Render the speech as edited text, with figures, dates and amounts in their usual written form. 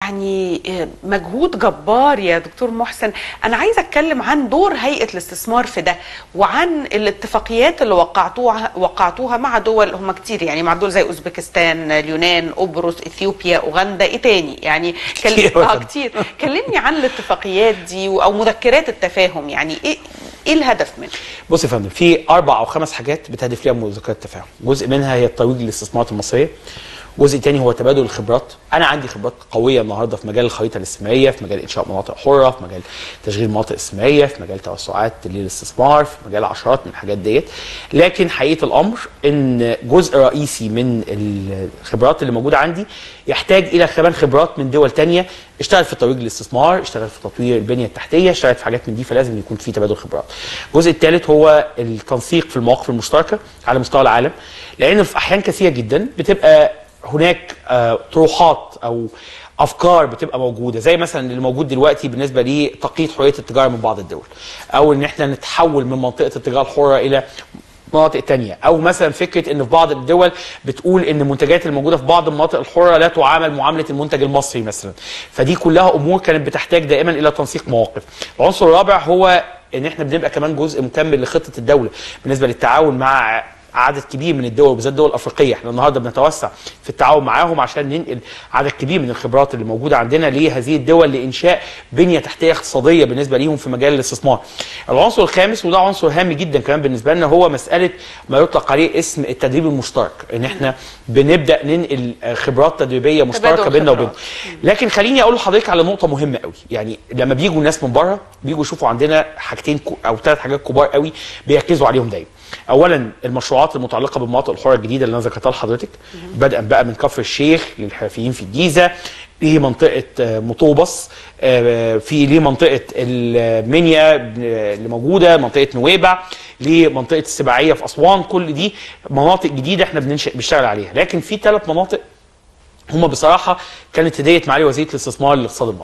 يعني مجهود جبار يا دكتور محسن. أنا عايزة أتكلم عن دور هيئة الاستثمار في ده، وعن الاتفاقيات اللي وقعتوها مع دول هم كتير، يعني مع دول زي أوزبكستان، اليونان، قبرص، إثيوبيا، أوغندا، إيه تاني يعني كتير. كلمني عن الاتفاقيات دي أو مذكرات التفاهم، يعني إيه الهدف منها؟ بص يا فندم، في 4 أو 5 حاجات بتهدف ليها مذكرات التفاهم. جزء منها هي الترويج للاستثمارات المصرية، جزء تاني هو تبادل الخبرات. انا عندي خبرات قويه النهارده في مجال الخريطه الاستثماريه، في مجال انشاء مناطق حره، في مجال تشغيل مناطق استثماريه، في مجال توسعات للاستثمار، في مجال عشرات من الحاجات ديت. لكن حقيقه الامر ان جزء رئيسي من الخبرات اللي موجوده عندي يحتاج الى كمان خبرات من دول تانيه اشتغل في الترويج للاستثمار، اشتغل في تطوير البنيه التحتيه، اشتغل في حاجات من دي، فلازم يكون في تبادل خبرات. الجزء الثالث هو التنسيق في المواقف المشتركه على مستوى العالم، لان في احيان كثيره جدا بتبقى هناك طروحات او افكار بتبقى موجوده، زي مثلا اللي موجود دلوقتي بالنسبه لتقييد حريه التجاره من بعض الدول، او ان احنا نتحول من منطقه التجاره الحره الى مناطق تانية، او مثلا فكره ان في بعض الدول بتقول ان المنتجات الموجوده في بعض المناطق الحره لا تعامل معامله المنتج المصري مثلا. فدي كلها امور كانت بتحتاج دائما الى تنسيق مواقف. العنصر الرابع هو ان احنا بنبقى كمان جزء مكمل لخطه الدوله بالنسبه للتعاون مع عدد كبير من الدول، وبالذات الدول الافريقيه. احنا النهارده بنتوسع في التعاون معاهم عشان ننقل عدد كبير من الخبرات اللي موجوده عندنا لهذه الدول لانشاء بنيه تحتيه اقتصاديه بالنسبه ليهم في مجال الاستثمار. العنصر الخامس وده عنصر هام جدا كمان بالنسبه لنا هو مساله ما يطلق عليه اسم التدريب المشترك، ان احنا بنبدا ننقل خبرات تدريبيه مشتركه بيننا وبينهم. لكن خليني اقول لحضرتك على نقطه مهمه قوي، يعني لما بيجوا الناس من بره بيجوا يشوفوا عندنا حاجتين او 3 حاجات كبار قوي بيركزوا عليهم دايما. اولا المشروعات المتعلقه بالمناطق الحره الجديده اللي انا ذكرتها لحضرتك، بدءا بقى من كفر الشيخ للحرفيين في الجيزه، لمنطقه مطوبس، في لمنطقه المنيا اللي موجوده، منطقه نويبع، لمنطقه السباعيه في اسوان. كل دي مناطق جديده احنا بنشتغل عليها. لكن في 3 مناطق هم بصراحه كانت هديه معالي وزيره الاستثمار للاقتصاد المصري.